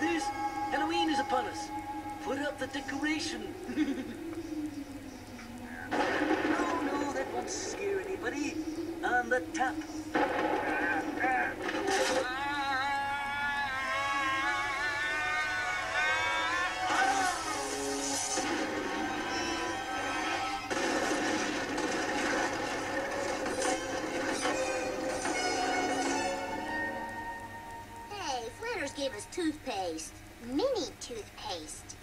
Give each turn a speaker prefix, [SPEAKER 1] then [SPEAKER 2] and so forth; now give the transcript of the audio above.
[SPEAKER 1] Brothers, Halloween is upon us. Put up the decoration. Oh, no, that won't scare anybody. On the top.
[SPEAKER 2] Hey, Flanders gave us toothpaste. Mini toothpaste.